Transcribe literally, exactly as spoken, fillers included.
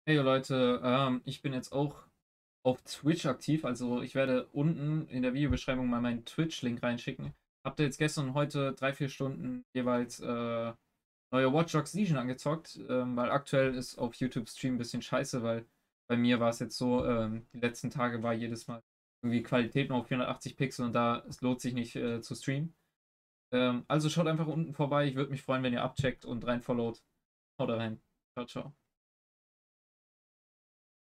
Hey Leute, ähm, ich bin jetzt auch auf Twitch aktiv, also ich werde unten in der Videobeschreibung mal meinen Twitch-Link reinschicken. Habt ihr jetzt gestern und heute drei, vier Stunden jeweils äh, neue Watch Dogs Legion angezockt? Ähm, weil aktuell ist auf YouTube Stream ein bisschen scheiße, weil bei mir war es jetzt so, ähm, die letzten Tage war jedes Mal irgendwie Qualität nur auf vierhundertachtzig Pixel und da es lohnt sich nicht äh, zu streamen. Ähm, also schaut einfach unten vorbei, ich würde mich freuen, wenn ihr abcheckt und rein followt. Haut rein. Ciao, ciao.